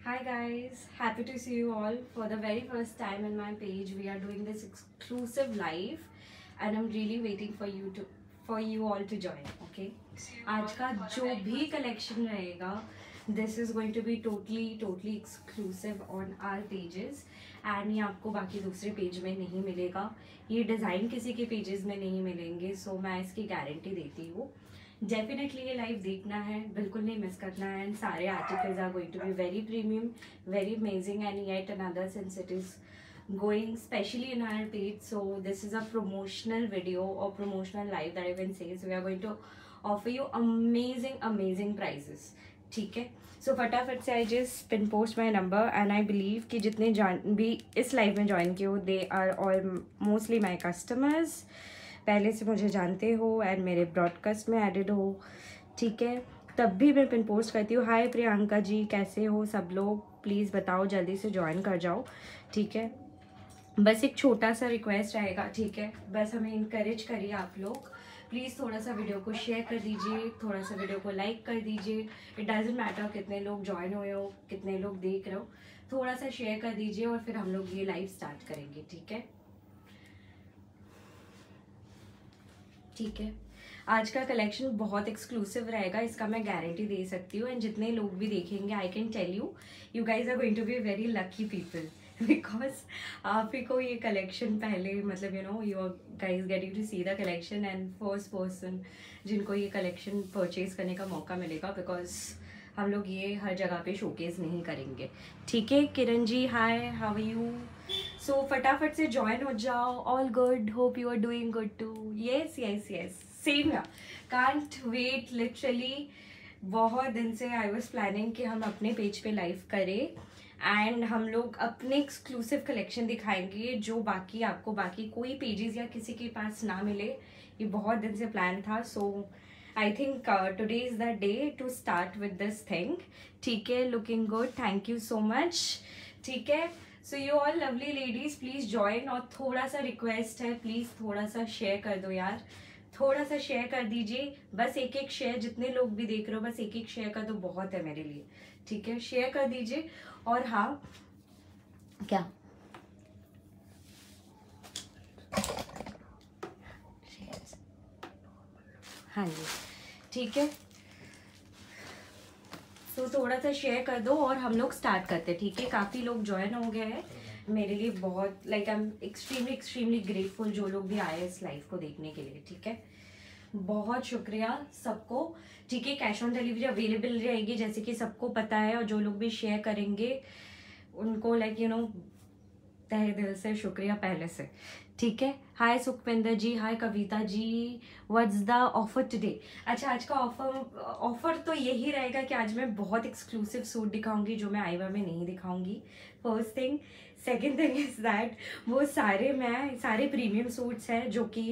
Hi guys, happy to see you all for the very first time in my page. We are doing this exclusive live and I'm really waiting for you all to join. Okay? आज का जो भी collection रहेगा, this is going to be totally exclusive on our pages and ये आपको बाकी दूसरे page में नहीं मिलेगा. ये डिज़ाइन किसी के पेजेस में नहीं मिलेंगे, so मैं इसकी गारंटी देती हूँ. डेफिनेटली ये लाइव देखना है, बिल्कुल नहीं मिस करना है. एंड सारे articles are going to be very premium, very amazing and yet another since it is going specially in our page. So this is a promotional video or promotional live that I can say. So we are going to offer you amazing prizes. ठीक है, so फटाफट से I just pin post my number and I believe कि जितने भी इस live में join किए हो they are all mostly my customers, पहले से मुझे जानते हो एंड मेरे ब्रॉडकास्ट में एडिड हो. ठीक है, तब भी मैं पिन पोस्ट करती हूँ. हाय प्रियंका जी, कैसे हो सब लोग? प्लीज़ बताओ, जल्दी से ज्वाइन कर जाओ. ठीक है, बस एक छोटा सा रिक्वेस्ट रहेगा. ठीक है, बस हमें इनकरेज करिए आप लोग. प्लीज़ थोड़ा सा वीडियो को शेयर कर दीजिए, थोड़ा सा वीडियो को लाइक कर दीजिए. इट डजेंट मैटर कितने लोग ज्वाइन हुए हो, कितने लोग देख रहे हो, थोड़ा सा शेयर कर दीजिए और फिर हम लोग ये लाइव स्टार्ट करेंगे. ठीक है, आज का कलेक्शन बहुत एक्सक्लूसिव रहेगा, इसका मैं गारंटी दे सकती हूँ. एंड जितने लोग भी देखेंगे, I can tell you, you guys are going to be very lucky people because आप ही को ये कलेक्शन पहले मतलब you are guys getting to see the collection and first person जिनको ये कलेक्शन परचेज करने का मौका मिलेगा, बिकॉज हम लोग ये हर जगह पे शोकेस नहीं करेंगे. ठीक है, Kiran ji hi, how are you? So फटाफट से ज्वाइन हो जाओ. All good, hope you are doing good too. Yes, same यार, कांट वेट लिटरली. बहुत दिन से आई वाज प्लानिंग कि हम अपने पेज पे लाइव करें एंड हम लोग अपने एक्सक्लूसिव कलेक्शन दिखाएंगे जो बाकी आपको बाकी कोई पेजेस या किसी के पास ना मिले. ये बहुत दिन से प्लान था. सो I think today is the day to start with this thing. ठीक है, looking good, thank you so much. ठीक है, so you all lovely ladies please join. और थोड़ा सा रिक्वेस्ट है, प्लीज़ थोड़ा सा शेयर कर दो यार, थोड़ा सा शेयर कर दीजिए. बस एक शेयर, जितने लोग भी देख रहे हो बस एक शेयर कर दो, बहुत है मेरे लिए. ठीक है, शेयर कर दीजिए. और हाँ, क्या हाँ जी, ठीक है, तो थोड़ा सा शेयर कर दो और हम लोग स्टार्ट करते हैं. ठीक है, काफ़ी लोग ज्वाइन हो गए हैं, मेरे लिए बहुत like I am extremely grateful जो लोग भी आए इस लाइव को देखने के लिए. ठीक है, बहुत शुक्रिया सबको. ठीक है, कैश ऑन डिलीवरी अवेलेबल रहेगी जैसे कि सबको पता है, और जो लोग भी शेयर करेंगे उनको लाइक तहे दिल से शुक्रिया पहले से. ठीक है, hi Sukhwinder ji, hi Kavita ji, what's the offer today? अच्छा, आज का ऑफर तो यही रहेगा कि आज मैं बहुत एक्सक्लूसिव सूट दिखाऊंगी जो मैं आईवा में नहीं दिखाऊंगी. First thing. Second thing is that वो सारे प्रीमियम सूट्स हैं जो कि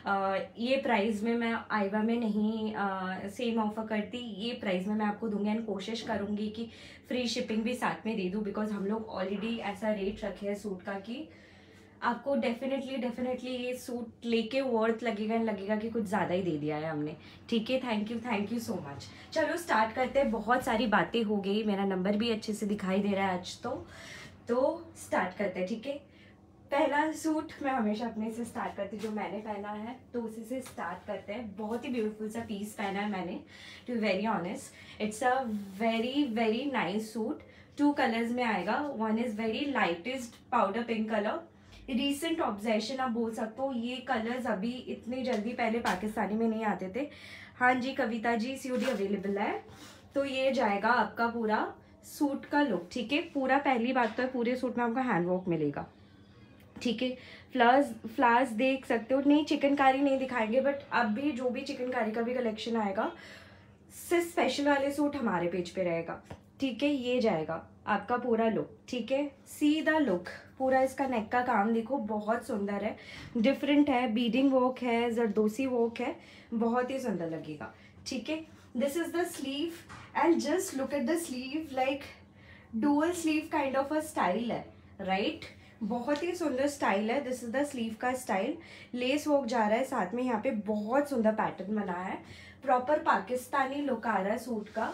ये प्राइस में मैं आईवा में नहीं सेम ऑफर करती. ये प्राइस में मैं आपको दूंगी एंड कोशिश करूंगी कि फ्री शिपिंग भी साथ में दे दूं, बिकॉज हम लोग ऑलरेडी ऐसा रेट रखे हैं सूट का कि आपको डेफिनेटली ये सूट लेके वर्थ लगेगा कि कुछ ज़्यादा ही दे दिया है हमने. ठीक है, थैंक यू सो मच. चलो स्टार्ट करते हैं. बहुत सारी बातें हो गई, मेरा नंबर भी अच्छे से दिखाई दे रहा है आज तो स्टार्ट करते हैं. ठीक है, पहला सूट मैं हमेशा अपने से स्टार्ट करती हूँ, जो मैंने पहना है तो उसी से स्टार्ट करते हैं. बहुत ही ब्यूटीफुल सा पीस पहना है मैंने, to be very honest. It's a very nice suit. 2 colours में आएगा. One is very lightest powder pink colour, recent obsession आप बोल सकते हो. ये कलर्स अभी इतने जल्दी पहले पाकिस्तानी में नहीं आते थे. हाँ जी कविता जी, सीओडी अवेलेबल है. तो ये जाएगा आपका पूरा सूट का लुक. ठीक है, पूरा पहली बात तो है, पूरे सूट में आपको हैंडवर्क मिलेगा. ठीक है, फ्लावर्स देख सकते हो. नहीं, चिकनकारी नहीं दिखाएंगे, बट अब भी जो भी चिकनकारी का भी कलेक्शन आएगा, सिर्फ स्पेशल वाले सूट हमारे पेज पे रहेगा. ठीक है, ये जाएगा आपका पूरा लुक. ठीक है, सी द लुक. पूरा इसका नेक का काम देखो, बहुत सुंदर है, डिफरेंट है, बीडिंग वर्क है, जरदोसी वर्क है, बहुत ही सुंदर लगेगा. ठीक है, this is the sleeve and just look at the sleeve, like dual sleeve kind of a style है, राइट? बहुत ही सुंदर स्टाइल है. दिस इज द स्लीव का स्टाइल. लेस वर्क जा रहा है साथ में, यहाँ पे बहुत सुंदर पैटर्न बना है, प्रॉपर पाकिस्तानी लुक आ रहा है सूट का.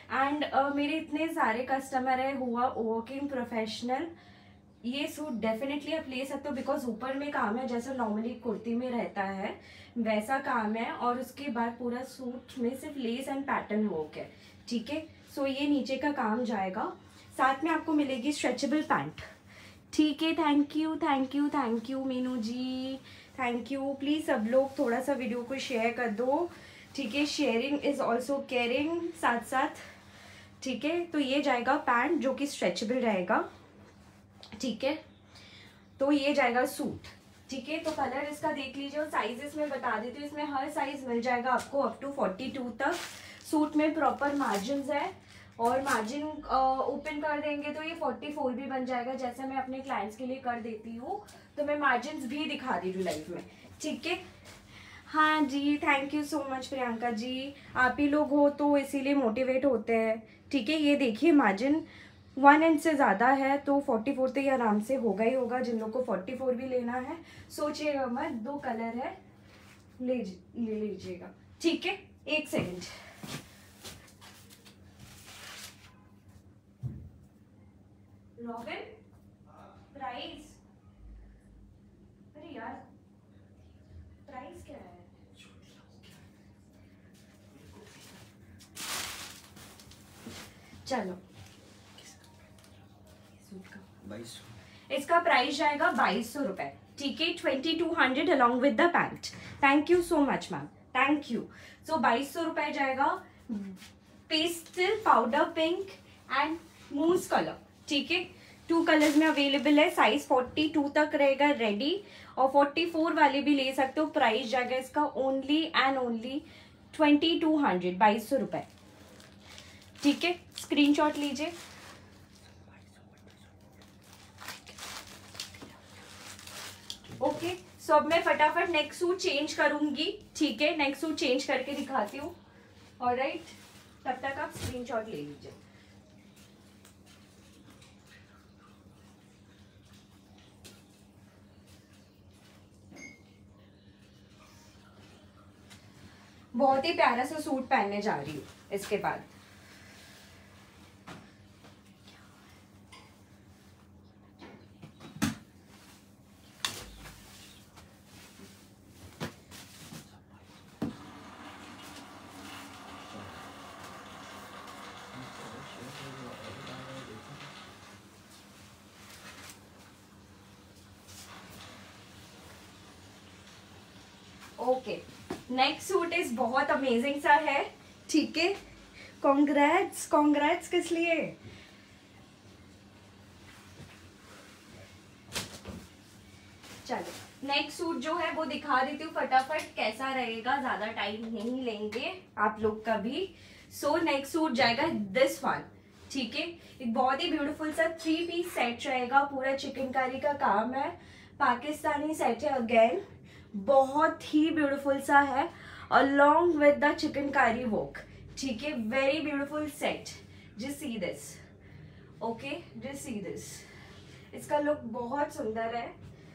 एंड मेरे इतने सारे कस्टमर है हुआ वर्किंग प्रोफेशनल, ये सूट डेफिनेटली आप ले सकते हो बिकॉज ऊपर में काम है जैसा नॉर्मली कुर्ती में रहता है वैसा काम है, और उसके बाद पूरा सूट में सिर्फ लेस एंड पैटर्न वर्क है, ठीक है। सो ये नीचे का काम जाएगा, साथ में आपको मिलेगी स्ट्रेचेबल पैंट, ठीक है। Thank you thank you thank you Meenu ji, thank you. Please सब लोग थोड़ा सा वीडियो को शेयर कर दो, ठीक है। शेयरिंग इज़ ऑल्सो केयरिंग साथ साथ, ठीक है। तो ये जाएगा पैंट जो कि स्ट्रेचेबल रहेगा, ठीक है। तो ये जाएगा सूट, ठीक है। तो कलर इसका देख लीजिए और साइजेस में बता देती हूँ, इसमें हर साइज मिल जाएगा आपको अप टू 42 तक। सूट में प्रॉपर मार्जिन है और मार्जिन ओपन कर देंगे तो ये 44 भी बन जाएगा, जैसे मैं अपने क्लाइंट्स के लिए कर देती हूँ। तो मैं मार्जिन भी दिखा दी हूँ लाइव में, ठीक है। हाँ जी, thank you so much Priyanka ji, आप ही लोग हो तो इसीलिए मोटिवेट होते हैं, ठीक है। ये देखिए मार्जिन 1 इंच से ज़्यादा है तो 44 तो ये आराम से होगा ही होगा, जिन लोग को 44 भी लेना है सोचिएगा मत, 2 कलर है, ले लीजिएगा, ठीक है। 1 सेकेंड, रॉबिन प्राइस, अरे यार प्राइस क्या है, चलो सूट का 2200, इसका प्राइस जाएगा 2200 रुपए, ठीक है। 2200 along with the pant. Thank you so much ma'am, thank you. So 2200 रुपए जाएगा, pastel powder pink and mauve colour, ठीक है। 2 कलर्स में अवेलेबल है, साइज 42 तक रहेगा रेडी, और 44 वाले भी ले सकते हो। प्राइस जाएगा इसका ओनली एंड ओनली 2200, 2200 रुपए, ठीक है। स्क्रीनशॉट लीजिए, ओके। सो अब मैं फटाफट नेक्स्ट सूट चेंज करूंगी, ठीक है। नेक्स्ट सूट चेंज करके दिखाती हूँ, ऑलराइट। तब तक आप स्क्रीनशॉट ले लीजिए। बहुत ही प्यारा सा सूट पहनने जा रही हूँ इसके बाद। ओके, नेक्स्ट सूट इज बहुत अमेजिंग सा है, ठीक है। कॉन्ग्रेट्स, कॉन्ग्रेट्स किस लिए? चलो नेक्स्ट सूट जो है वो दिखा देती हूँ फटाफट, कैसा रहेगा, ज्यादा टाइम नहीं लेंगे आप लोग का भी। सो नेक्स्ट सूट जाएगा दिस वन, ठीक है। एक बहुत ही ब्यूटीफुल सा 3 पीस सेट रहेगा, पूरा चिकनकारी का काम है, पाकिस्तानी सेट है अगेन, बहुत ही ब्यूटीफुल सा है along with the chikankari work, ठीक है। Very beautiful set, just see this, okay, just see this. इसका लुक बहुत सुंदर है,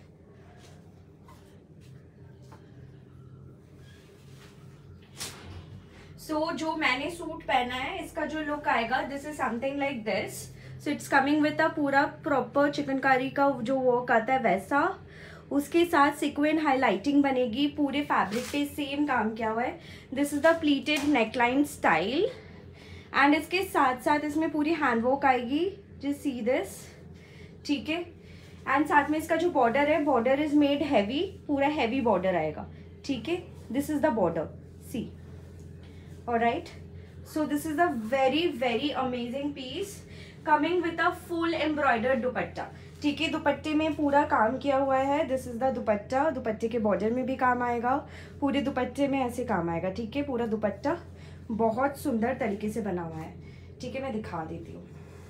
सो जो मैंने सूट पहना है इसका जो लुक आएगा this is something like this. So it's coming with a पूरा प्रॉपर चिकनकारी का जो वर्क आता है वैसा, उसके साथ सिक्वेंस हाईलाइटिंग बनेगी, पूरे फैब्रिक पे सेम काम किया हुआ है। This is the pleated neckline style and इसके साथ साथ इसमें पूरी हैंडवर्क आएगी, जस्ट सी दिस, ठीक है। एंड साथ में इसका जो बॉर्डर है, बॉर्डर इज मेड हैवी, पूरा हैवी बॉर्डर आएगा, ठीक है। This is the border, see, alright. So this is a very very amazing piece coming with a full embroidered dupatta, ठीक है। दुपट्टे में पूरा काम किया हुआ है, दिस इज द दुपट्टा, दुपट्टे के बॉर्डर में भी काम आएगा, पूरे दुपट्टे में ऐसे काम आएगा, ठीक है। पूरा दुपट्टा बहुत सुंदर तरीके से बना हुआ है, ठीक है। मैं दिखा देती हूँ,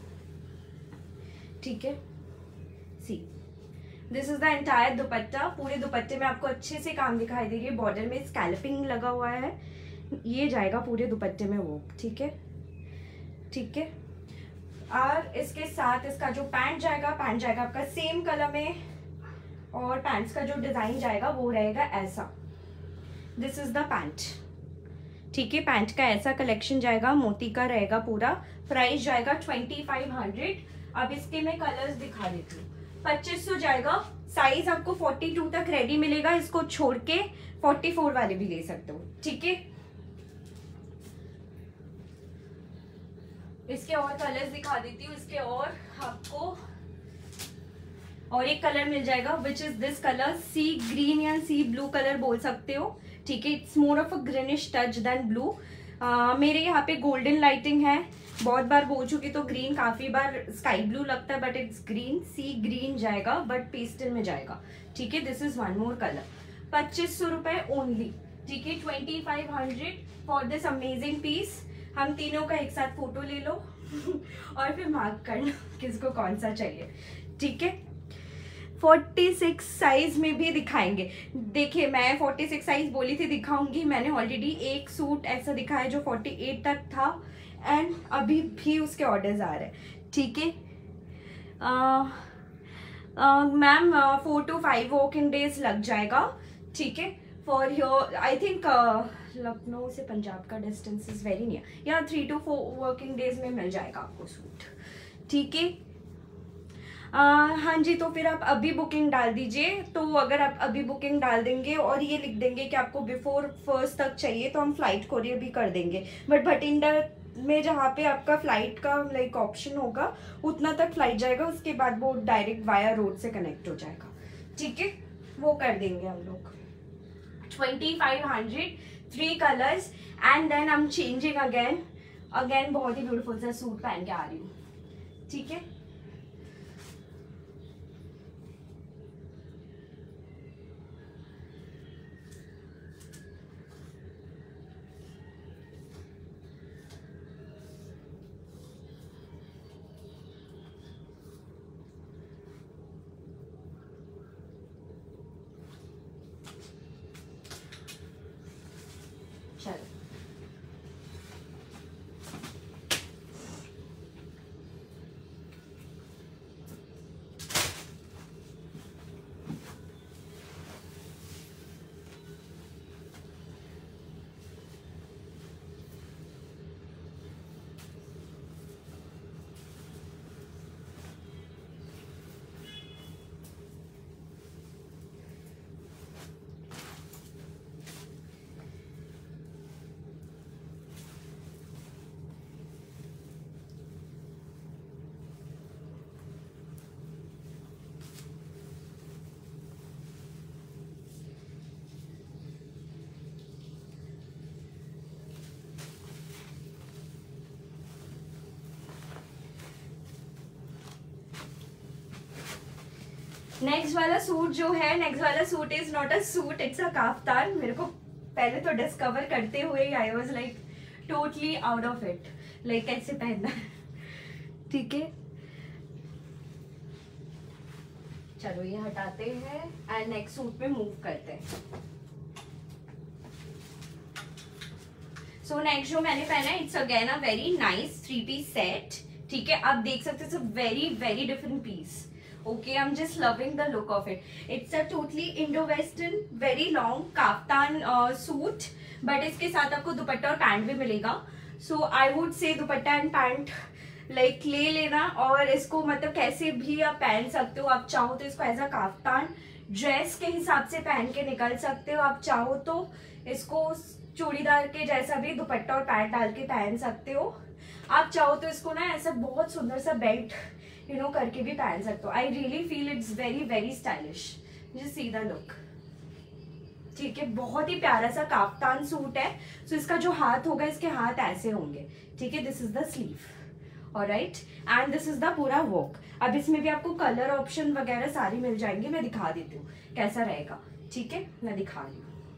ठीक है। See, this is the entire dupatta, पूरे दुपट्टे में आपको अच्छे से काम दिखाई दे रही है, बॉर्डर में स्कैल्पिंग लगा हुआ है, ये जाएगा पूरे दुपट्टे में वो, ठीक है, ठीक है। और इसके साथ इसका जो पैंट जाएगा, पैंट जाएगा आपका सेम कलर में, और पैंट्स का जो डिजाइन जाएगा वो रहेगा ऐसा, दिस इज द पैंट, ठीक है। पैंट का ऐसा कलेक्शन जाएगा, मोती का रहेगा पूरा। प्राइस जाएगा 2500। अब इसके मैं कलर्स दिखा देती हूँ। 2500 जाएगा। साइज आपको 42 तक रेडी मिलेगा, इसको छोड़ के 44 वाले भी ले सकते हो, ठीक है। इसके और कलर्स दिखा देती हूँ। इसके और आपको और एक कलर मिल जाएगा which is this colour, see green या सी ब्लू कलर बोल सकते हो, ठीक है। It's more of a greenish touch than blue. मेरे यहाँ पे गोल्डन लाइटिंग है, बहुत बार बोल चुकी तो ग्रीन काफी बार स्काई ब्लू लगता है, but it's green, see green जाएगा बट पेस्टल में जाएगा, ठीक है। This is one more colour. 2500 रुपए ओनली, ठीक है। 2500 फॉर दिस अमेजिंग पीस। हम तीनों का एक साथ फोटो ले लो और फिर मार्क करना किसको कौन सा चाहिए, ठीक है। 46 साइज में भी दिखाएंगे। देखिए मैं 46 साइज बोली थी दिखाऊंगी, मैंने ऑलरेडी एक सूट ऐसा दिखाया जो 48 तक था एंड अभी भी उसके ऑर्डर्स आ रहे हैं, ठीक है। मैम 4 to 5 वर्किंग डेज लग जाएगा, ठीक है। For your I think Lucknow से पंजाब का डिस्टेंस इज वेरी नियर, या 3 to 4 वर्किंग डेज में मिल जाएगा आपको सूट, ठीक है। हाँ जी, तो फिर आप अभी बुकिंग डाल दीजिए। तो अगर आप अभी बुकिंग डाल देंगे और ये लिख देंगे कि आपको बिफोर 1 तक चाहिए तो हम फ्लाइट कोरियर भी कर देंगे, बट भटिंडा में जहाँ पे आपका फ्लाइट का लाइक ऑप्शन होगा उतना तक फ्लाइट जाएगा, उसके बाद वो डायरेक्ट वाया रोड से कनेक्ट हो जाएगा, ठीक है। वो कर देंगे हम लोग। 2500, 3 colours and then I am changing again बहुत ही ब्यूटीफुल सा सूट पहन के आ रही हूँ, ठीक है। चलो नेक्स्ट वाला सूट जो है, नेक्स्ट वाला suit is not a suit, it's a kaftan. मेरे को पहले तो डिस्कवर करते हुए I was like totally out of it, like कैसे पहनना है, ठीक है। चलो ये हटाते हैं एंड नेक्स्ट सूट पे मूव करते हैं। सो नेक्स्ट जो मैंने पहना है it's again a very nice 3-piece set, ठीक है। आप देख सकते हो very very different piece, okay, I'm just loving the look of it. It's a totally Indo-Western very long kaftan suit, but इसके साथ आपको दुपट्टा और पैंट भी मिलेगा। So I would say dupatta and pant like ले लेना, और इसको मतलब कैसे भी आप पहन सकते हो। आप चाहो तो इसको एज अ काफ्तान ड्रेस के हिसाब से पहन के निकल सकते हो, आप चाहो तो इसको चूड़ीदार के जैसा भी दुपट्टा और पैंट डाल के पहन सकते हो, आप चाहो तो इसको ना ऐसा बहुत सुंदर सा बेल्ट करके भी पहन सकते हो। I really feel it's very very stylish, just see the look, ठीक है। बहुत ही प्यारा सा काफ्तान सूट है। सो इसका जो हाथ होगा, इसके हाथ ऐसे होंगे, ठीक है। This is the sleeve, alright, and this is the पूरा वर्क। अब इसमें भी आपको कलर ऑप्शन वगैरह सारी मिल जाएंगे, मैं दिखा देती हूँ कैसा रहेगा, ठीक है। मैं दिखा रही हूँ।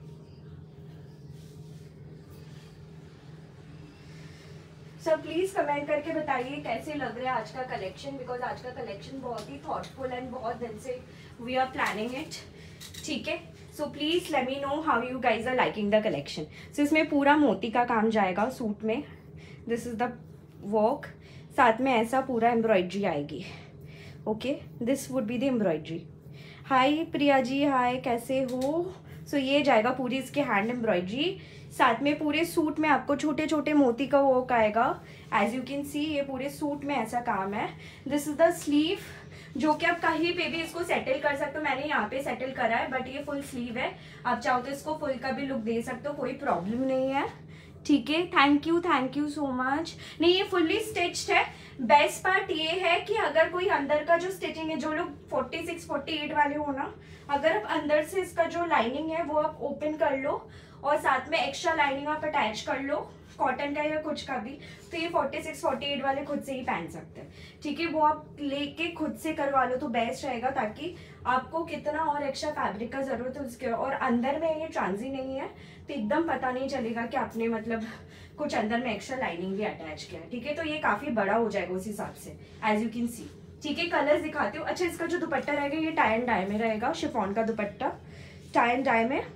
सर प्लीज कमेंट करके बताइए कैसे लग रहा है आज का कलेक्शन, बिकॉज आज का कलेक्शन बहुत ही थॉटफुल एंड बहुत दिन से वी आर प्लानिंग इट, ठीक है। So please let me know how you guys are liking the collection. So इसमें पूरा मोती का काम जाएगा सूट में, दिस इज द वर्क, साथ में ऐसा पूरा एम्ब्रॉयडरी आएगी, okay. This would be the embroidery. Hi Priya ji, hi, कैसे हो? सो ये जाएगा पूरी इसके हैंड एम्ब्रॉयडरी। साथ में पूरे सूट में आपको छोटे छोटे मोती का वर्क आएगा। एज यू कैन सी ये पूरे सूट में ऐसा काम है। दिस इज द स्लीव, जो कि आप कहीं पे भी इसको सेटल कर सकते हो। मैंने यहाँ पे सेटल करा है, बट ये फुल स्लीव है। आप चाहो तो इसको फुल का भी लुक दे सकते हो, कोई प्रॉब्लम नहीं है। ठीक है, थैंक यू सो मच। नहीं, ये फुल्ली स्टिच्ड है। बेस्ट पार्ट ये है कि अगर कोई अंदर का जो स्टिचिंग है, जो लोग 46-48 वाले हो ना, अगर आप अंदर से इसका जो लाइनिंग है वो आप ओपन कर लो और साथ में एक्स्ट्रा लाइनिंग आप अटैच कर लो, कॉटन का या कुछ का भी, तो ये 46-48 वाले खुद से ही पहन सकते हैं। ठीक है, वो आप लेके खुद से करवा लो तो बेस्ट रहेगा, ताकि आपको कितना और एक्स्ट्रा फैब्रिक का जरूरत है उसके, और अंदर में ये ट्रांजी नहीं है तो एकदम पता नहीं चलेगा कि आपने मतलब कुछ अंदर में एक्स्ट्रा लाइनिंग भी अटैच किया है। ठीक है, तो ये काफी बड़ा हो जाएगा उस हिसाब से, एज यू कैन सी। ठीक है, कलर्स दिखाती हूँ। अच्छा, इसका जो दुपट्टा रहेगा ये टाई एंड डाई में रहेगा, शिफॉन का दुपट्टा टाई एंड डाई में।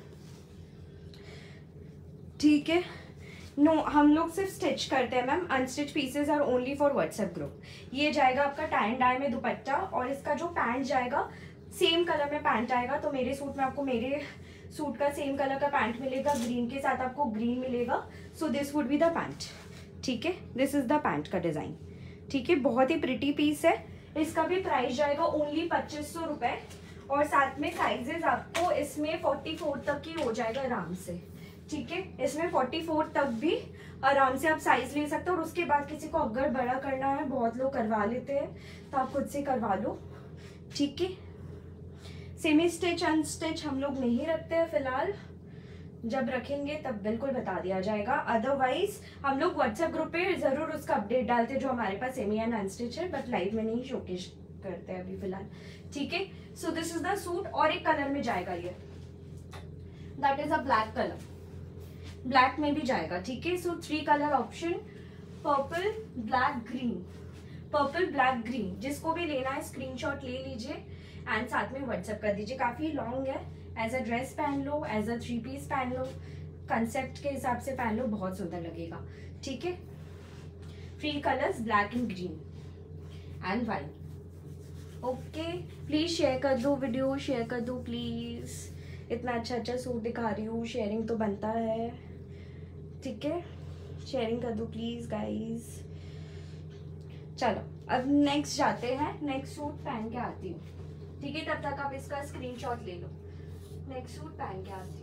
ठीक है, नो हम लोग सिर्फ स्टिच करते हैं ma'am, unstitch pieces are only for WhatsApp group. ये जाएगा आपका टाई एंड डाई में दुपट्टा, और इसका जो पैंट जाएगा सेम कलर में पैंट आएगा। तो मेरे सूट में आपको मेरे सूट का सेम कलर का पैंट मिलेगा, ग्रीन के साथ आपको ग्रीन मिलेगा। So this would be the pant. ठीक है, दिस इज द पैंट का डिजाइन। ठीक है, बहुत ही प्रिटी पीस है। इसका भी प्राइस जाएगा ओनली 2500 रुपए, और साथ में साइजेस आपको इसमें 44 तक की हो जाएगा आराम से। ठीक है, इसमें 44 तक भी आराम से आप साइज ले सकते हो। और उसके बाद किसी को अगर बड़ा करना है, बहुत लोग करवा लेते हैं, तो आप खुद से करवा लो। ठीक है, सेमी स्टिच अनस्टिच हम लोग नहीं रखते हैं फिलहाल, जब रखेंगे तब बिल्कुल बता दिया जाएगा। अदरवाइज हम लोग व्हाट्सएप ग्रुप पे जरूर उसका अपडेट डालते हैं जो हमारे पास सेमी एंड अनस्टिच है, बट लाइव में नहीं शोकेस करते हैं अभी फिलहाल। ठीक है, so this is the suit, और एक कलर में जाएगा ये, that is a black colour, black में भी जाएगा। ठीक है, सो 3 colour option, purple black green, purple black green. जिसको भी लेना है स्क्रीनशॉट ले लीजिए एंड साथ में व्हाट्सएप कर दीजिए। काफी लॉन्ग है, एज अ ड्रेस पहन लो, एज अ 3 पीस पहन लो, कंसेप्ट के हिसाब से पहन लो, बहुत सुंदर लगेगा। ठीक है, 3 colours, black and green and white. Okay, please share कर दो वीडियो, शेयर कर दो प्लीज। इतना अच्छा सूट दिखा रही हूँ, शेयरिंग तो बनता है। ठीक है, शेयरिंग कर दो प्लीज गाइस। चलो अब नेक्स्ट जाते हैं, नेक्स्ट सूट पहन के आती हूँ। ठीक है, तब तक आप इसका स्क्रीनशॉट ले लो। नेक्स्ट सूट पहन के आती हूँ।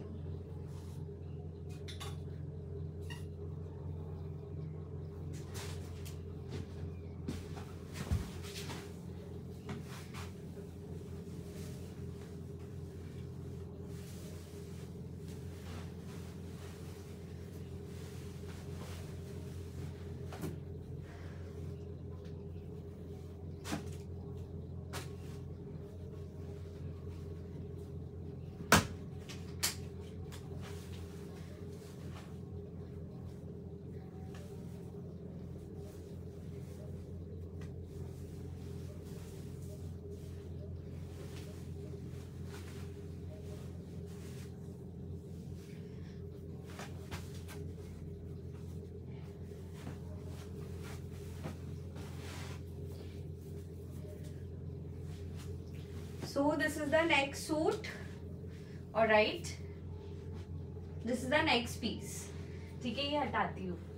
So this is the next suit, all right, this is the next piece. ठीक है, ये हटाती हूँ।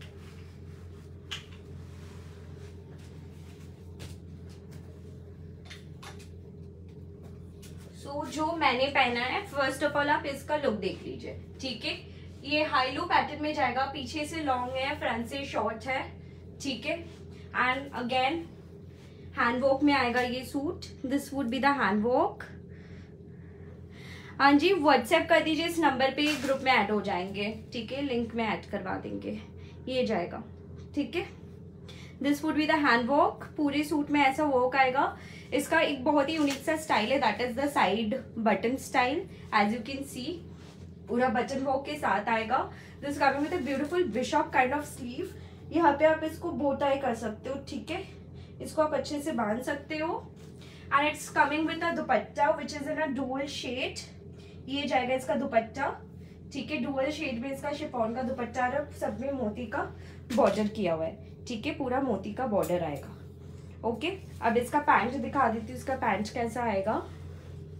So जो मैंने पहना है, फर्स्ट ऑफ ऑल आप इसका लुक देख लीजिए। ठीक है, ये हाई लो पैटर्न में जाएगा, पीछे से लॉन्ग है, फ्रंट से शॉर्ट है। ठीक है, एंड अगेन हैंडवर्क में आएगा ये suit. This would be the handwork. हाँ जी, व्हाट्सएप कर दीजिए इस नंबर पे, ग्रुप में ऐड हो जाएंगे। ठीक है, लिंक में ऐड करवा देंगे, ये जाएगा। ठीक है, this would be the handwork. पूरे सूट में ऐसा वर्क आएगा। इसका एक बहुत ही यूनिक सा स्टाइल है, that is the side button style. As you can see, पूरा बटन वर्क के साथ आएगा। This coming with a beautiful bishop kind of sleeve. यहाँ पे आप इसको बो टाई कर सकते हो। ठीक है, इसको आप अच्छे से बांध सकते हो। And it's coming with a dupatta which is in a dual shade. ये जाएगा इसका दुपट्टा। ठीक है, डुअल शेड में इसका शिफॉन का दुपट्टा है, सब में मोती का बॉर्डर किया हुआ है। ठीक है, पूरा मोती का बॉर्डर आएगा। ओके, अब इसका पैंट दिखा देती हूँ, इसका पैंट कैसा आएगा।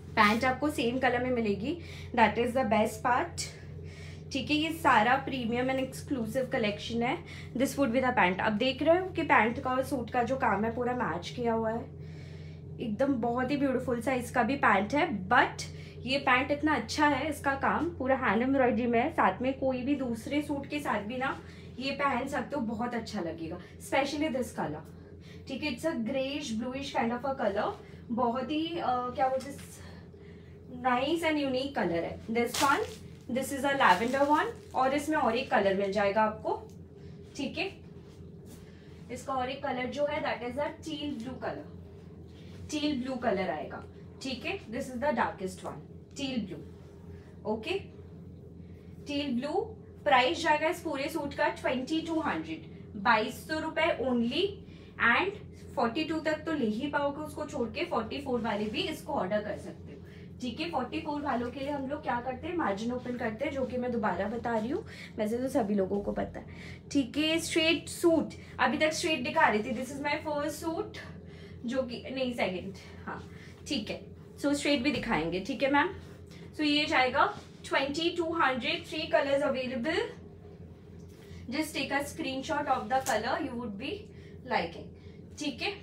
पैंट आपको सेम कलर में मिलेगी, that is the best part. ठीक है, ये सारा प्रीमियम एंड एक्सक्लूसिव कलेक्शन है। This would be the pant. अब देख रहे हो कि पैंट का और सूट का जो काम है पूरा मैच किया हुआ है, एकदम बहुत ही ब्यूटीफुल सा इसका भी पैंट है। बट ये पैंट इतना अच्छा है, इसका काम पूरा हैंड एम्ब्रॉयडरी में है, साथ में कोई भी दूसरे सूट के साथ भी ना ये पहन सकते हो, बहुत अच्छा लगेगा, स्पेशली दिस कलर। ठीक है, it's a greyish bluish kind of a colour, बहुत ही क्या बोलते, नाइस एंड यूनिक कलर है this one. This is a lavender one, और इसमें और एक कलर मिल जाएगा आपको। ठीक है, इसका और एक कलर जो है that is a teal blue colour, teal blue colour आएगा। ठीक है, this is the darkest one, teal blue. Okay, teal blue. Price जाएगा इस पूरे सूट का 2200, 2200 रुपए ओनली। एंड 42 तक तो ले ही पाओगे उसको छोड़ के, 44 वाले भी इसको ऑर्डर कर सकते हो। ठीक है, 44 वालों के लिए हम लोग क्या करते हैं, मार्जिन ओपन करते हैं, जो कि मैं दोबारा बता रही हूँ, वैसे तो सभी लोगों को पता है। ठीक है, स्ट्रेट सूट अभी तक स्ट्रेट दिखा रही थी, this is my first suit, जो कि नहीं सेकेंड, हाँ ठीक है, सो स्ट्रेट भी दिखाएंगे। ठीक है मैम, सो ये जाएगा 2200, 3 colours available. Just take a screenshot of the colour you would be liking. ठीक है,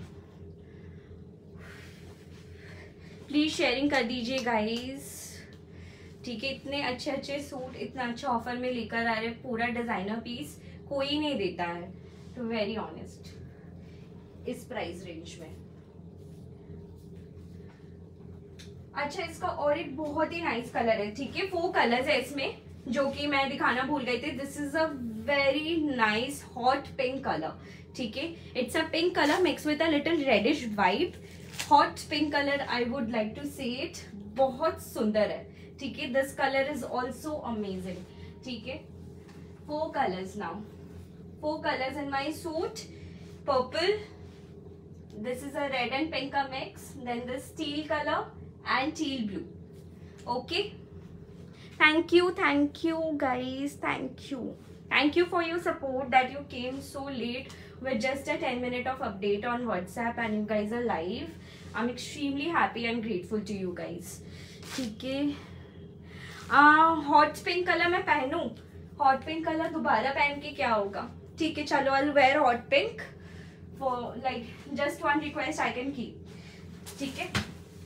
प्लीज शेयरिंग कर दीजिए गाइस। ठीक है, इतने अच्छे अच्छे सूट इतना अच्छा ऑफर में लेकर आ रहे, पूरा डिजाइनर पीस कोई नहीं देता है, टू वेरी ऑनेस्ट, इस प्राइस रेंज में। अच्छा, इसका और एक बहुत ही नाइस कलर है। ठीक है, 4 कलर्स है इसमें, जो कि मैं दिखाना भूल गई थी। This is a very nice hot pink colour. ठीक है, it's a pink colour mix with a little reddish vibe, hot pink colour I would like to say it, बहुत सुंदर है। ठीक है, this colour is also amazing. ठीक है, 4 colours now, 4 colours in my suit, purple, this is a red and pink mix, then this teal color and teal blue. Okay, thank you guys, thank you for your support, that you came so late with just a 10-minute of update on WhatsApp and you guys are live. I'm extremely happy and grateful to you guys. ठीक है, hot pink colour मैं पहनूं, hot pink colour दोबारा पहन के क्या होगा। ठीक है, चलो I will wear hot pink for like just one request I can keep. ठीक है,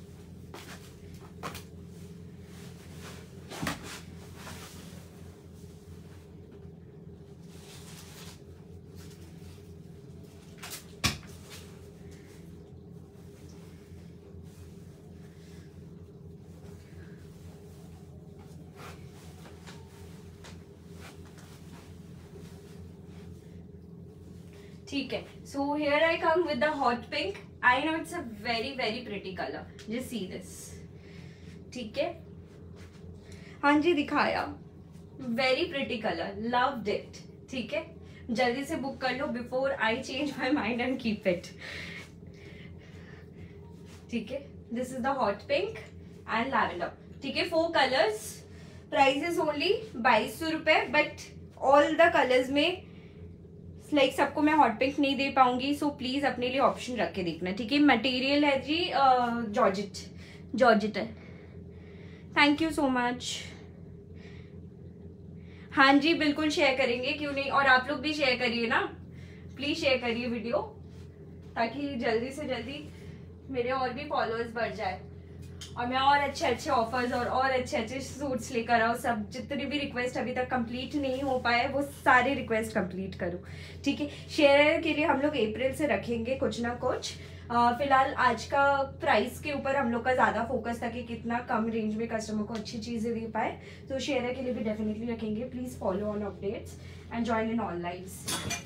ठीक है, so here I come with the hot pink. I know it's a very very pretty colour, just see this. ठीक है, हाँ जी दिखाया, very pretty colour, loved it. ठीक है, जल्दी से बुक कर लो before I change my mind and keep it. ठीक है, this is the hot pink and lavender. ठीक है, 4 कलर्स, प्राइस इज ओनली 2200 रुपए, बट ऑल द कलर्स में लाइक सबको मैं हॉट पिंक नहीं दे पाऊंगी, सो प्लीज अपने लिए ऑप्शन रख के देखना। ठीक है, मटेरियल है जी जॉर्जेट है। Thank you so much. हाँ जी बिल्कुल शेयर करेंगे, क्यों नहीं, और आप लोग भी शेयर करिए ना, प्लीज शेयर करिए वीडियो, ताकि जल्दी से जल्दी मेरे और भी फॉलोअर्स बढ़ जाए और मैं और अच्छे अच्छे ऑफर्स और अच्छे अच्छे सूट्स लेकर आऊँ। सब जितने भी रिक्वेस्ट अभी तक कंप्लीट नहीं हो पाए वो सारे रिक्वेस्ट कंप्लीट करूँ। ठीक है, शेयर के लिए हम लोग अप्रैल से रखेंगे कुछ ना कुछ। फिलहाल आज का प्राइस के ऊपर हम लोग का ज्यादा फोकस था कि कितना कम रेंज में कस्टमर को अच्छी चीजें दे पाए, तो शेयर के लिए भी डेफिनेटली रखेंगे। Please follow on updates and join in all lives.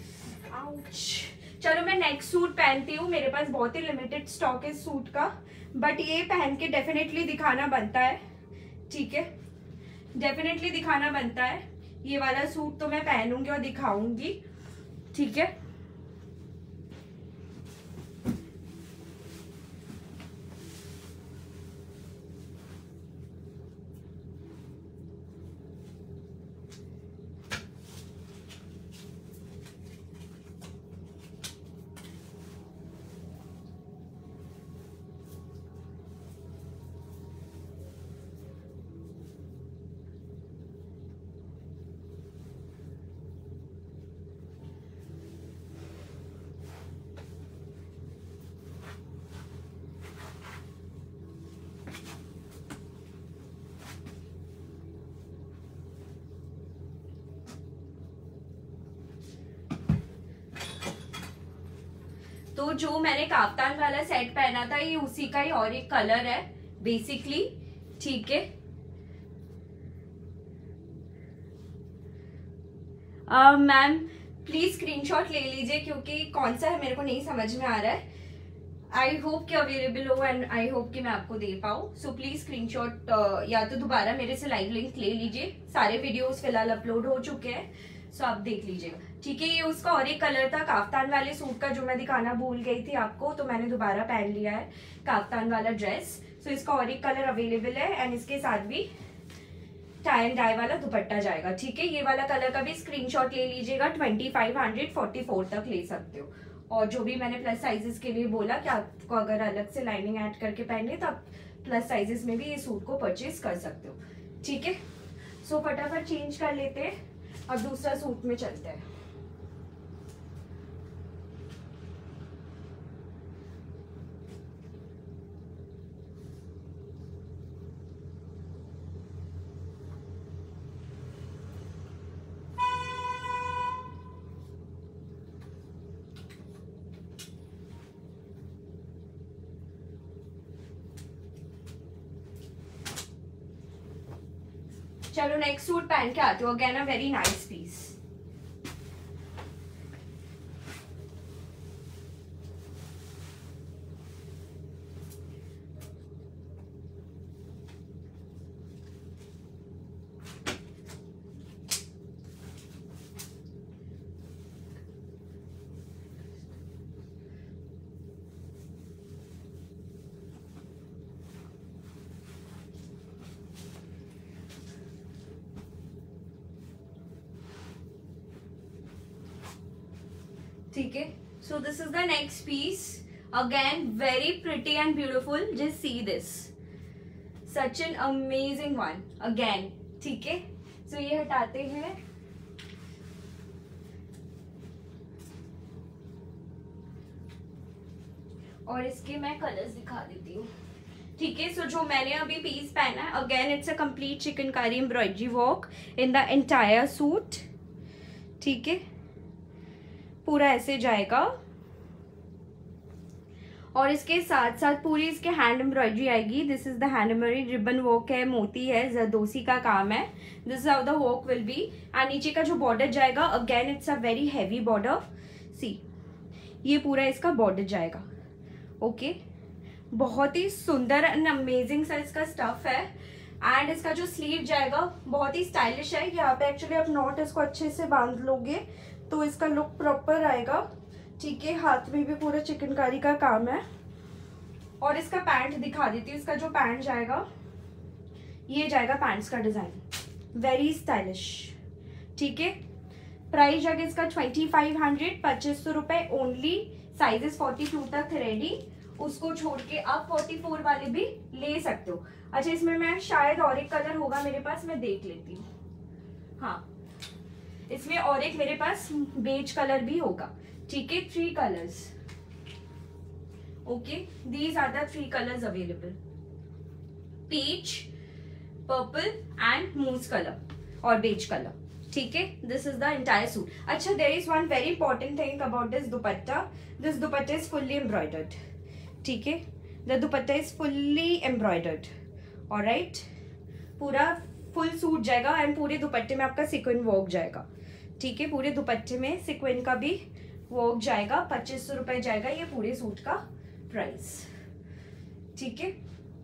चलो मैं नेक्स्ट सूट पहनती हूँ, मेरे पास बहुत ही लिमिटेड स्टॉक है सूट का, बट ये पहन के डेफिनेटली दिखाना बनता है। ठीक है, डेफिनेटली दिखाना बनता है, ये वाला सूट तो मैं पहनूंगी और दिखाऊंगी। ठीक है, सो जो मैंने काफ्तान वाला सेट पहना था ये उसी का ही और एक कलर है बेसिकली, ठीक है। मैम प्लीज स्क्रीनशॉट ले लीजिए क्योंकि कौन सा है मेरे को नहीं समझ में आ रहा है। आई होप कि अवेलेबल हो एंड आई होप कि मैं आपको दे पाऊँ। सो प्लीज स्क्रीनशॉट या तो दोबारा मेरे से लाइव लिंक ले लीजिए। सारे वीडियोस फिलहाल अपलोड हो चुके हैं, सो आप देख लीजिएगा, ठीक है। ये उसका और एक कलर था काफ्तान वाले सूट का जो मैं दिखाना भूल गई थी आपको, तो मैंने दोबारा पहन लिया है काफ्तान वाला ड्रेस। सो इसका और एक कलर अवेलेबल है एंड इसके साथ भी टाई एंड डाई वाला दुपट्टा जाएगा, ठीक है। ये वाला कलर का भी स्क्रीनशॉट ले लीजिएगा। 2544 तक ले सकते हो। और जो भी मैंने प्लस साइजेस के लिए बोला कि आपको अगर अलग से लाइनिंग ऐड करके पहने तो आप प्लस साइजेस में भी ये सूट को परचेज कर सकते हो, ठीक है। सो फटाफट चेंज कर लेते हैं, अब दूसरा सूट में चलते हैं। चलो नेक्स्ट सूट पहन के आते हो। Again a very nice piece. ठीक है, so this is the next piece. Again very pretty and beautiful, just see this, such an amazing one again, ठीक है। सो ये हटाते हैं, और इसके मैं कलर्स दिखा देती हूँ, ठीक है। सो जो मैंने अभी पीस पहना है, again it's a complete chikankari embroidery work in the entire suit, ठीक है। पूरा ऐसे जाएगा और इसके साथ साथ पूरी इसके हैंड एम्ब्रॉयडरी आएगी। This is the hand embroidery, ribbon work है, मोती है, जरदोसी का काम है। This is how the work will be. And नीचे का जो बॉर्डर जाएगा, again it's a very heavy border, see ये पूरा इसका बॉर्डर जाएगा, ओके। बहुत ही सुंदर एंड अमेजिंग सा इसका स्टफ है। एंड इसका जो स्लीव जाएगा बहुत ही स्टाइलिश है। यहाँ पे एक्चुअली आप नॉट इसको अच्छे से बांध लोगे तो इसका लुक प्रॉपर आएगा, ठीक है। हाथ में भी पूरा चिकनकारी का काम है। और इसका पैंट दिखा देती हूँ। इसका जो पैंट जाएगा, ये जाएगा पैंट्स का डिजाइन, वेरी स्टाइलिश, ठीक है। प्राइस जाएगा इसका 2500, 2500 रुपए ओनली। साइजेस 42 तक रेडी, उसको छोड़ के आप 44 वाले भी ले सकते हो। अच्छा, इसमें मैं शायद और एक कलर होगा मेरे पास, मैं देख लेती हूँ। हाँ, इसमें और एक मेरे पास बेज कलर भी होगा, ठीक है। 3 colours, okay. These are the 3 colours available, peach, purple and mauve colour और बेज कलर, ठीक है। This is the entire suit. अच्छा, there is one very important thing about this dupatta. This dupatta is fully embroidered, ठीक है। The dupatta is fully embroidered, alright. पूरा full suit जाएगा and पूरे दुपट्टे में आपका सीक्वेंस वर्क जाएगा, ठीक है। पूरे दुपट्टे में सीक्वेंस का भी वर्क जाएगा। 2500 रुपए जाएगा ये पूरे सूट का प्राइस, ठीक है।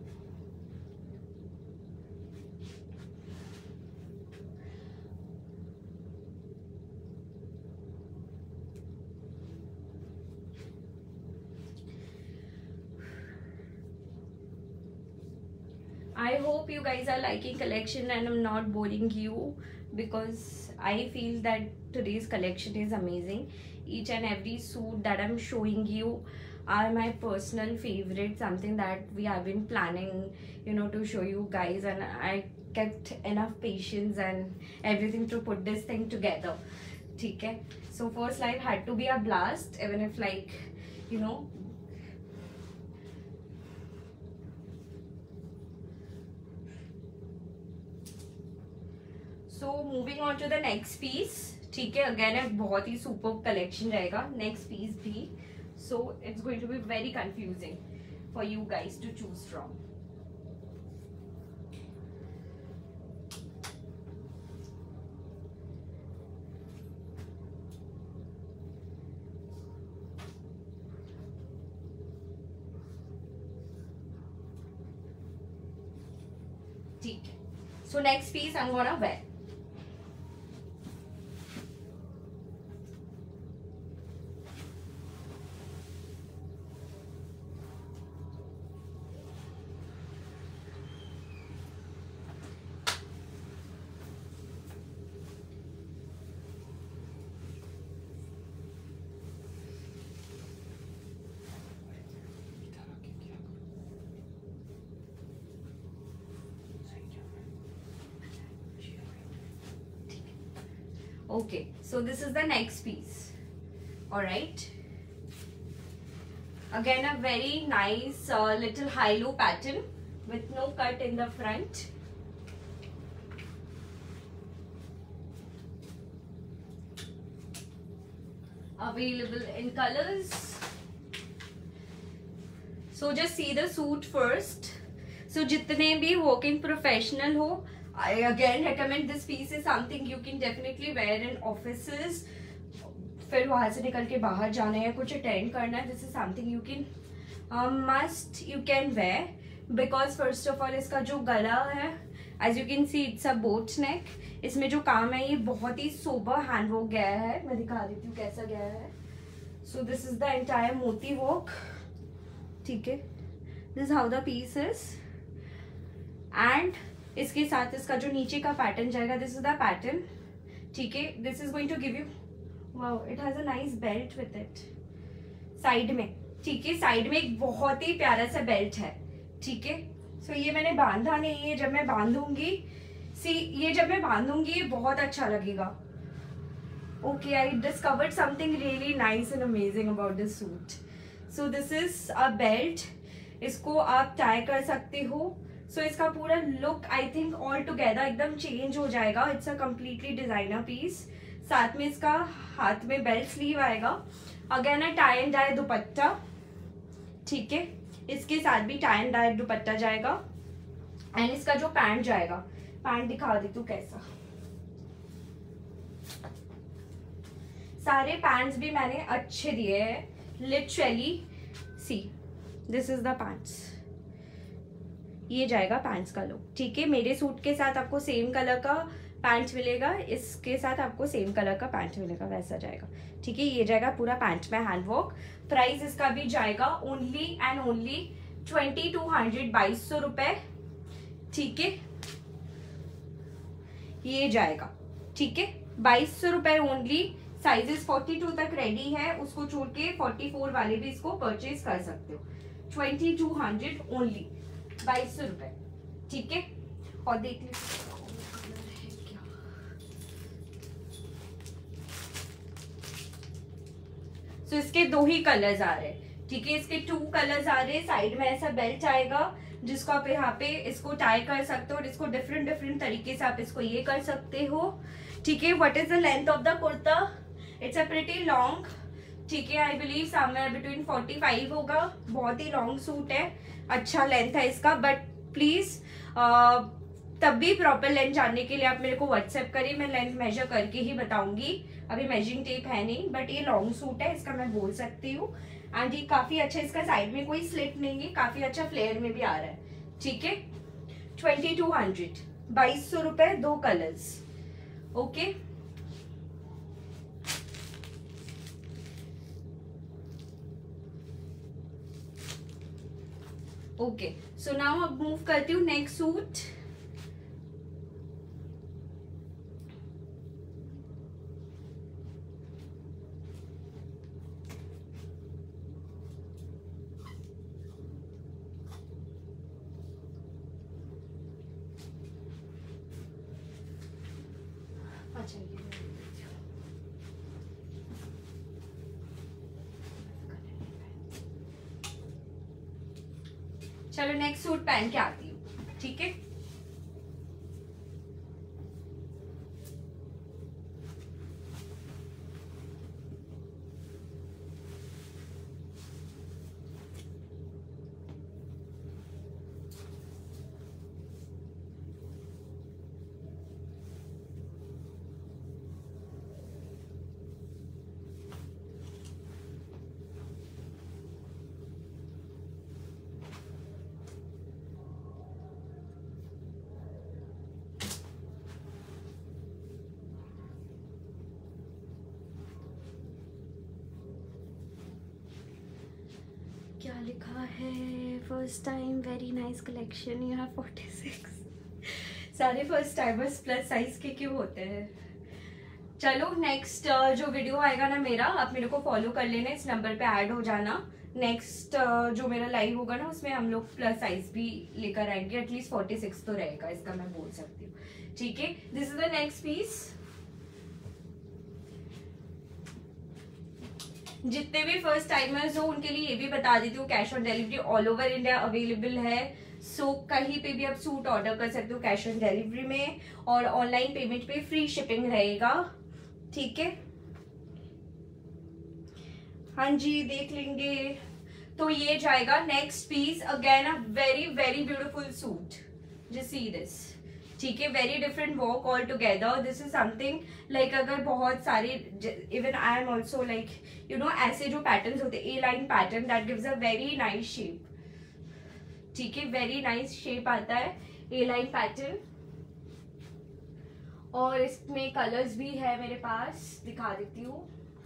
I hope you guys are liking collection and I'm not boring you, because I feel that today's collection is amazing. Each and every suit that I'm showing you are my personal favorite, something that we have been planning, you know, to show you guys, and I kept enough patience and everything to put this thing together, ठीक है। So first live had to be a blast, even if like, you know, so moving on to the next piece, ठीक है। अगेन एक बहुत ही super collection रहेगा next piece भी। so it's going to be very confusing for you guys to choose from. ठीक है, so next piece I'm gonna wear. Okay, so this is the next piece. All right, again a very nice little high-low pattern with no cut in the front. Available in colors. So just see the suit first. So जितने भी working professional हो, I again recommend this piece is something you can definitely wear in offices. फिर वहाँ से निकल के बाहर जाना है, कुछ अटेंड करना है, this is something you can must you can wear because first of all इसका जो गला है, as you can see it's a boat neck. इसमें जो काम है ये बहुत ही sober hand work गया है. मैं दिखा देती हूँ कैसा गया है. So this is the entire मोती work. ठीक है, this is how the piece is. And इसके साथ इसका जो नीचे का पैटर्न जाएगा, दिस इज द पैटर्न. ठीक है, this is going to give you, wow it has a nice belt with it side में. ठीक है, साइड में एक बहुत ही प्यारा सा बेल्ट है. ठीक है, सो ये मैंने बांधा नहीं है, जब मैं बांधूंगी ये जब मैं बांधूंगी ये बहुत अच्छा लगेगा. Okay, I discovered something really nice and amazing about this suit. So this is a belt, इसको आप टाई कर सकते हो. सो इसका पूरा look I think all together एकदम चेंज हो जाएगा. It's a completely designer piece. साथ में इसका हाथ में बेल्ट स्लीव आएगा. Again a tie and dye dupatta. ठीक है, इसके साथ भी टाई एंड डाई दुपट्टा जाएगा. एंड इसका जो पैंट जाएगा, पैंट दिखा दी तू कैसा. सारे पैंट्स भी मैंने अच्छे दिए हैं, literally. See this is the pants. ये जाएगा पैंट्स का लुक. ठीक है, मेरे सूट के साथ आपको सेम कलर का पैंट मिलेगा, इसके साथ आपको सेम कलर का पैंट मिलेगा, वैसा जाएगा. ठीक है, ये जाएगा पूरा पैंट में हैंड वर्क. प्राइस इसका भी जाएगा ओनली एंड ओनली 2200, 2200 रुपए. ठीक है, ये जाएगा. ठीक है, 2200 रुपए ओनली. साइजेस 42 तक रेडी है, उसको छोड़ के 44 वाले भी इसको परचेज कर सकते हो. 2200 ओनली, 2200 रुपए. ठीक है, और देख लीजिए तो इसके 2 ही कलर्स आ रहे हैं. ठीक है, इसके 2 कलर्स आ रहे हैं. साइड में ऐसा बेल्ट आएगा जिसको आप यहाँ पे इसको टाई कर सकते हो और इसको डिफरेंट डिफरेंट तरीके से आप इसको ये कर सकते हो. ठीक है, what is the length of the kurta? It's a pretty long. ठीक है, आई बिलीव समवेयर बिटवीन 45 होगा. बहुत ही लॉन्ग सूट है, अच्छा लेंथ है इसका. बट प्लीज तब भी प्रॉपर लेंथ जानने के लिए आप मेरे को व्हाट्सएप करिए, मैं लेंथ मेजर करके ही बताऊंगी. अभी मेजरिंग टेप है नहीं, बट ये लॉन्ग सूट है, इसका मैं बोल सकती हूँ. एंड ये काफी अच्छा, इसका साइड में कोई स्लिट नहीं है, काफी अच्छा फ्लेयर में भी आ रहा है. ठीक है, 2200, 2200 रुपए, 2 colours. Okay, okay. So now अब मूव करती हूँ नेक्स्ट सूट. अच्छा, चलो नेक्स्ट सूट पहन के आती हूँ. ठीक है, है first time, very nice collection, you have 46। सारे फर्स्ट टाइमर्स प्लस साइज के क्यों होते हैं। चलो नेक्स्ट जो वीडियो आएगा ना मेरा, आप मेरे को फॉलो कर लेना, इस नंबर पे ऐड हो जाना। नेक्स्ट जो मेरा लाइव होगा ना उसमें हम लोग प्लस साइज भी लेकर आएंगे, एटलीस्ट 46 तो रहेगा, इसका मैं बोल सकती हूँ। ठीक है, this is the next piece. जितने भी फर्स्ट टाइमर्स हो उनके लिए ये भी बता देती हूँ, cash on delivery all over India available है। सो कहीं पे भी आप सूट ऑर्डर कर सकते हो कैश ऑन डिलीवरी में, और ऑनलाइन पेमेंट पे फ्री शिपिंग रहेगा। ठीक है, हाँ जी देख लेंगे। तो ये जाएगा next piece, again a very very beautiful suit, just see this. ठीक है, very different work all together. This is something like अगर बहुत सारे, even I am also like you know, ऐसे जो पैटर्न्स होते हैं, A line pattern, that gives a very nice shape. ठीक है, वेरी नाइस शेप आता है ए लाइन पैटर्न, और इसमें कलर्स भी है मेरे पास, दिखा देती हूँ।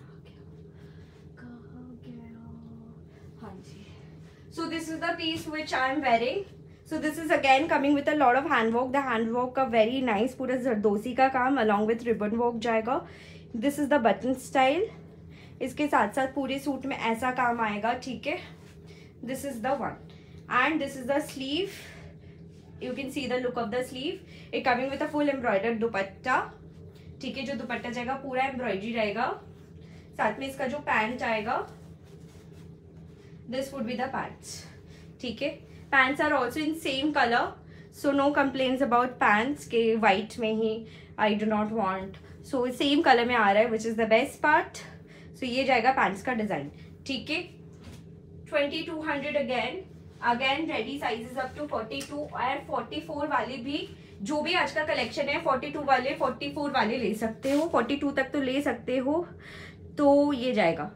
हाँ जी, so this is the piece which I am wearing. So this is again coming with a lot of hand work. The hand work का very nice, पूरा जरदोसी का काम along with ribbon work जाएगा। This is the button style. इसके साथ साथ पूरे suit में ऐसा काम आएगा। ठीक है, this is the one, and this is the sleeve. You can see the look of the sleeve. It coming with a full embroidered दुपट्टा। ठीक है, जो दुपट्टा जाएगा पूरा एम्ब्रॉयडरी रहेगा, साथ में इसका जो पैंट आएगा, this would be the pants. ठीक है, pants are also in same color, so no complaints about pants के white में ही I do not want, so same color में आ रहा है, which is the best part. So ये जाएगा pants का डिजाइन। ठीक है, 2200 again ready sizes up to 42 और 44 वाले भी, जो भी आज का कलेक्शन है 42 वाले 44 वाले ले सकते हो, 42 तक तो ले सकते हो। तो ये जाएगा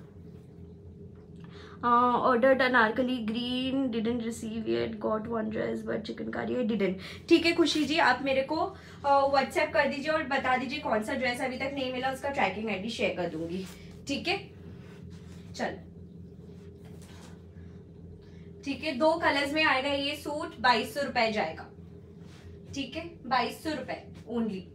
ordered Anarkali green, didn't receive yet, got one dress but chikankari didn't। ठीक है खुशी जी, आप मेरे को व्हाट्सएप कर दीजिए और बता दीजिए कौन सा ड्रेस अभी तक नहीं मिला, उसका ट्रैकिंग आईडी शेयर कर दूंगी। ठीक है, चल ठीक है, 2 कलर्स में आएगा ये सूट, 2200 रुपए जाएगा। ठीक है, 2200 रुपए ओनली।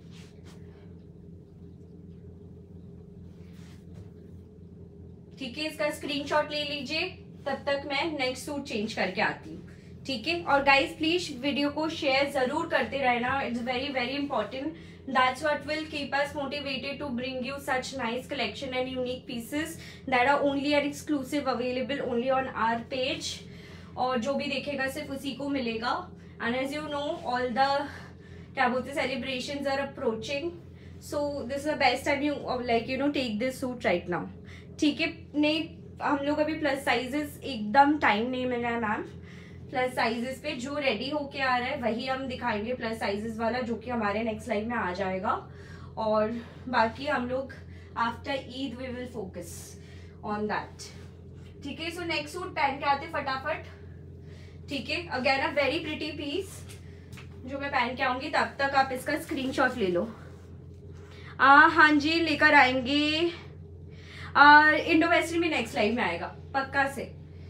ठीक है, इसका स्क्रीनशॉट ले लीजिए, तब तक मैं नेक्स्ट सूट चेंज करके आती हूँ। ठीक है, और गाइज प्लीज वीडियो को शेयर जरूर करते रहना, it's very very important. That's what will keep us motivated to bring you such nice collection and unique pieces that are only are exclusive available only on our page, और जो भी देखेगा सिर्फ उसी को मिलेगा। And as you know all the क्या बोलते celebrations are approaching, so this is the best time you like you know take this suit right now. ठीक है, नहीं हम लोग अभी प्लस साइजेस एकदम टाइम नहीं मिल रहा है मैम, प्लस साइजेस पे जो रेडी होके आ रहा है वही हम दिखाएंगे प्लस साइजेस वाला, जो कि हमारे नेक्स्ट लाइव में आ जाएगा, और बाकी हम लोग after Eid we will focus on that. ठीक है, सो नेक्स्ट सूट पहन के आते फटाफट। ठीक है, again a very pretty piece जो मैं पहन के आऊंगी, तब तक आप इसका स्क्रीनशॉट ले लो। हाँ जी लेकर आएंगे, इंडो वेस्टर्न भी नेक्स्ट लाइव में आएगा पक्का से।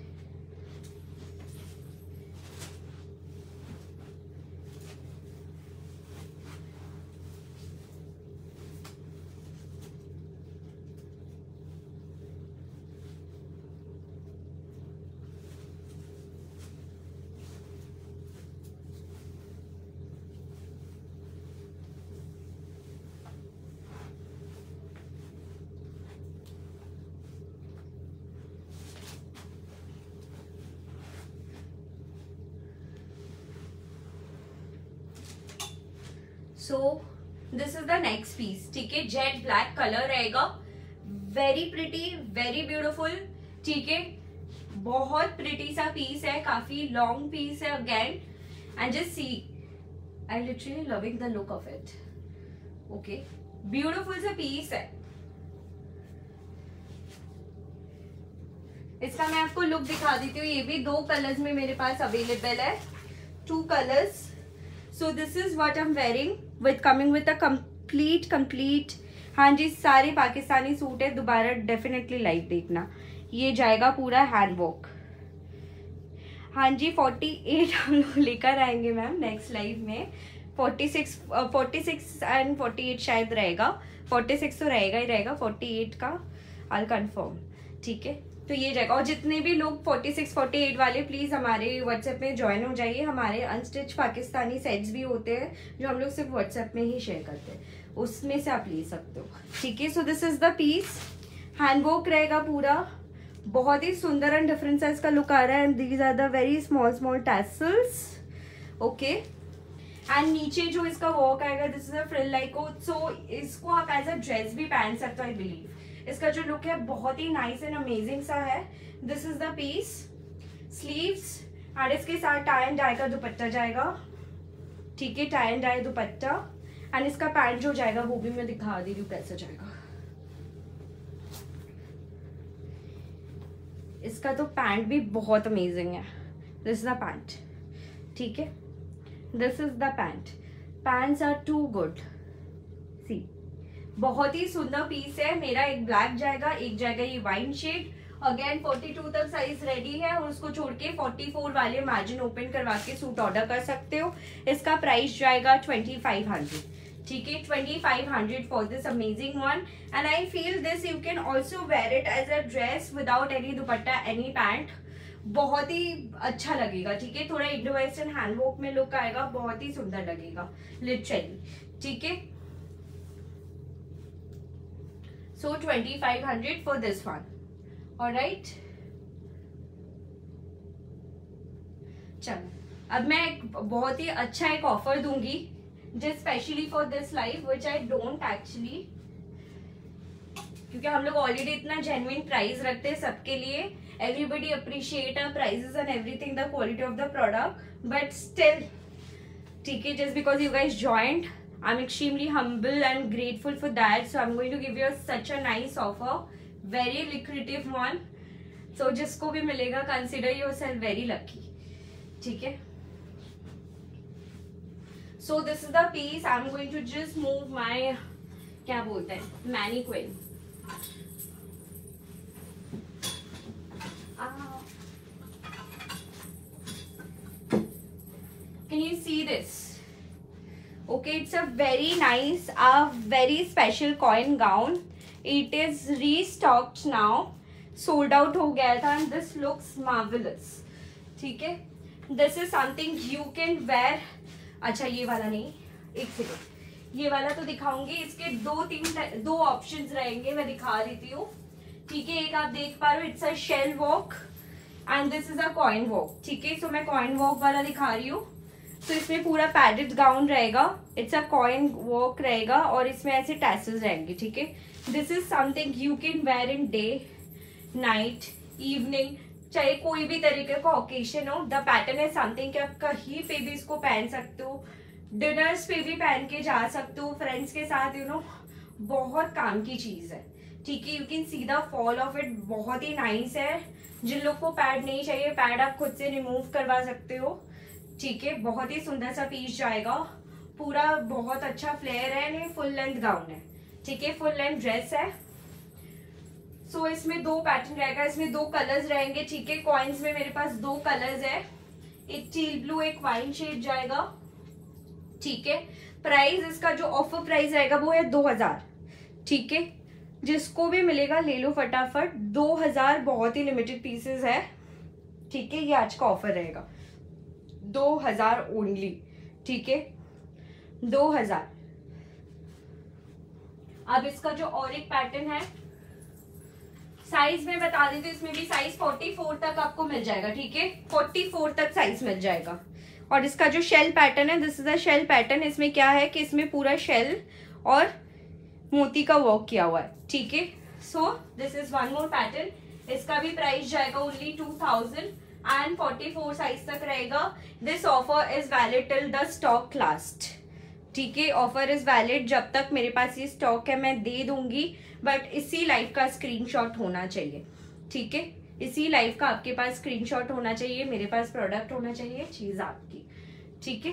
So this is the next piece. ठीक है, जेट ब्लैक कलर रहेगा, वेरी प्रिटी वेरी ब्यूटिफुल। ठीक है, बहुत प्रिटी सा पीस है, काफी लॉन्ग पीस है again, and just see I literally loving the look of it. Okay, beautiful सा पीस है। इसका मैं आपको लुक दिखा देती हूँ, ये भी 2 कलर्स में मेरे पास अवेलेबल है, 2 colours. So this is what I am wearing with coming with a complete हाँ जी सारे पाकिस्तानी सूट है, दोबारा डेफिनेटली लाइव देखना। ये जाएगा पूरा हैंड वर्क, हाँ जी 48 हम लोग लेकर आएंगे मैम नेक्स्ट लाइव में। 46 एंड 48 शायद रहेगा, 46 तो रहेगा ही रहेगा, 48 का आई कंफर्म, ठीक है। तो ये जाएगा। और जितने भी लोग 46 48 वाले प्लीज हमारे व्हाट्सएप में ज्वाइन हो जाइए। हमारे अनस्टिच पाकिस्तानी सेट्स भी होते हैं जो हम लोग सिर्फ व्हाट्सएप में ही शेयर करते हैं, उसमें से आप ले सकते हो, ठीक है। So this is the piece, handwork रहेगा पूरा, बहुत ही सुंदर एंड डिफरेंट साइज का लुक आ रहा है। And these are the very small small tassels, okay. And नीचे जो इसका वर्क आएगा this is a frill like, so इसको आप एज अ ड्रेस भी पहन सकते हो आई बिलीव। इसका जो लुक है बहुत ही नाइस एंड अमेजिंग सा है। This is the piece, sleeves and इसके साथ टाई एंड डाई का दुपट्टा जाएगा, ठीक है, tie and dye dupatta. And इसका पैंट जो जाएगा वो भी मैं दिखा दे रही हूँ कैसा जाएगा। इसका तो पैंट भी बहुत अमेजिंग है। दिस इज द पैंट, ठीक है, this is the pant. Pants are too good, see बहुत ही सुंदर पीस है। मेरा एक ब्लैक जाएगा, एक जाएगा ये वाइन शेड। अगेन 42 तक साइज रेडी है और उसको छोड़ के 44 वाले मार्जिन ओपन करवा के सूट ऑर्डर कर सकते हो। इसका प्राइस जाएगा 2500, ठीक है, 2500 for this amazing one. And I feel this you can also wear it as a dress without any dupatta any pant, बहुत ही अच्छा लगेगा, ठीक है। थोड़ा इंडो वेस्टर्न हैंडवर्क में लुक आएगा, बहुत ही सुंदर लगेगा लिटरली, ठीक है। So 2500 for this one, alright. चलो अब मैं बहुत ही अच्छा एक ऑफर दूंगी just specially for this live which I don't actually, क्योंकि हम लोग ऑलरेडी इतना जेन्युइन प्राइस रखते हैं सबके लिए। Everybody appreciate our prices and everything, the quality of the product, but still, ठीक है, just because you guys joined I am extremely humble and grateful for that. So I am going to give you such a nice offer, very lucrative one. सो जिसको भी मिलेगा consider yourself very lucky, ठीक है। So this is the piece. I'm going to just move my, क्या बोलते हैं, mannequin. Can you see this? Okay, it's a very nice, a very special coin gown. It is restocked now. Sold out हो गया था and this looks marvelous. ठीक है, this is something you can wear. अच्छा ये वाला नहीं, एक सेकेंड, ये वाला तो दिखाऊंगी। इसके दो ऑप्शंस रहेंगे, मैं दिखा देती हूँ, ठीक है। एक आप देख पा रहे हो, it's a shell work and this is a coin work, ठीक है। सो मैं कॉइन वॉक वाला दिखा रही हूँ। तो इसमें पूरा पैडेड गाउन रहेगा, इट्स अ कॉइन वॉक रहेगा और इसमें ऐसे टैसल्स रहेंगे, ठीक है। This is something you can wear in day, night, evening, चाहे कोई भी तरीके का ओकेशन हो। द पैटर्न है समथिंग कि आप कहीं पे भी इसको पहन सकते हो, डिनर्स पे भी पहन के जा सकते हो फ्रेंड्स के साथ, यू नो, बहुत काम की चीज है, ठीक है। You can see the fall of it, बहुत ही नाइस है। जिन लोग को पैड नहीं चाहिए, पैड आप खुद से रिमूव करवा सकते हो, ठीक है। बहुत ही सुंदर सा पीस जाएगा, पूरा बहुत अच्छा फ्लेयर है। ये फुल लेंथ गाउन है, ठीक है, फुल लेंथ ड्रेस है। सो इसमें दो पैटर्न रहेगा, इसमें दो कलर्स रहेंगे, ठीक है। कॉइन्स में मेरे पास दो कलर्स है, एक टील ब्लू, एक वाइन शेड जाएगा, ठीक है। प्राइस इसका जो ऑफर प्राइस रहेगा वो है 2000, ठीक है। जिसको भी मिलेगा ले लो फटाफट, 2000, बहुत ही लिमिटेड पीसेस है, ठीक है। ये आज का ऑफर रहेगा 2000 ओनली, ठीक है, 2000। अब इसका जो और एक पैटर्न है, साइज में बता देती हूँ, इसमें भी साइज 44 तक आपको मिल जाएगा, ठीक है, 44 तक साइज मिल जाएगा। और इसका जो शेल पैटर्न है, this is a shell pattern. इसमें क्या है कि इसमें पूरा शेल और मोती का वर्क किया हुआ है, ठीक है। So this is one more pattern. इसका भी प्राइस जाएगा ओनली 2000 एंड 44 साइज तक रहेगा। This offer is valid till the stock last, ठीक है। ऑफर इज वैलिड जब तक मेरे पास ये स्टॉक है, मैं दे दूंगी, बट इसी लाइव का स्क्रीनशॉट होना चाहिए, ठीक है। इसी लाइव का आपके पास स्क्रीनशॉट होना चाहिए, मेरे पास प्रोडक्ट होना चाहिए, चीज आपकी, ठीक है।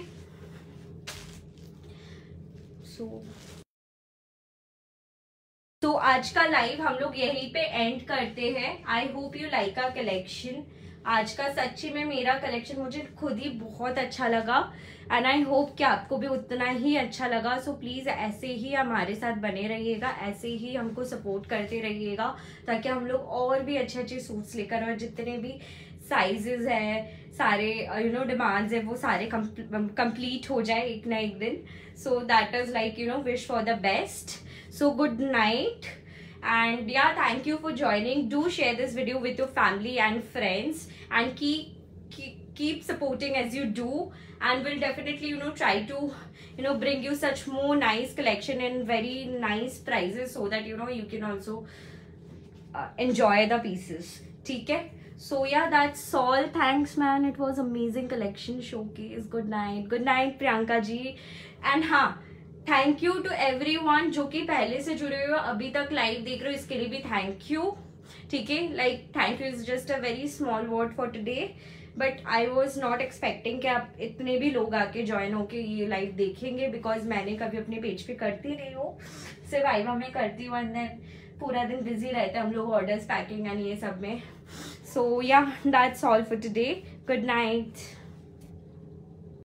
तो आज का लाइव हम लोग यहीं पे एंड करते हैं। I hope you like our collection. आज का सच्ची में मेरा कलेक्शन मुझे खुद ही बहुत अच्छा लगा एंड आई होप कि आपको भी उतना ही अच्छा लगा। सो प्लीज़ ऐसे ही हमारे साथ बने रहिएगा, ऐसे ही हमको सपोर्ट करते रहिएगा ताकि हम लोग और भी अच्छे अच्छे सूट्स लेकर, और जितने भी साइजेस है, सारे डिमांड्स है, वो सारे कंप्लीट हो जाए एक ना एक दिन। So that is like wish for the best. So good night and yeah, thank you for joining. Do share this video with your family and friends and keep supporting as you do, and we'll definitely try to bring you such more nice collection and very nice prices so that you can also enjoy the pieces. ठीक है? So yeah, that's all. Thanks man, it was amazing collection showcase. Good night Priyanka ji. And हाँ, thank you to everyone जो कि पहले से जुड़े हुए हो, अभी तक लाइव देख रहे हो, इसके लिए भी थैंक यू। ठीक है, like thank you is just a very small word for today, but I was not expecting कि आप इतने भी लोग आके ज्वाइन होके ये लाइव देखेंगे, बिकॉज मैंने कभी अपने पेज पे करती नहीं हूँ, सिर्फ आईवा में करती हूँ एंड देन पूरा दिन बिजी रहते हैं हम लोग ऑर्डर्स, पैकिंग एंड ये सब में। So yeah that's all for today. Good night.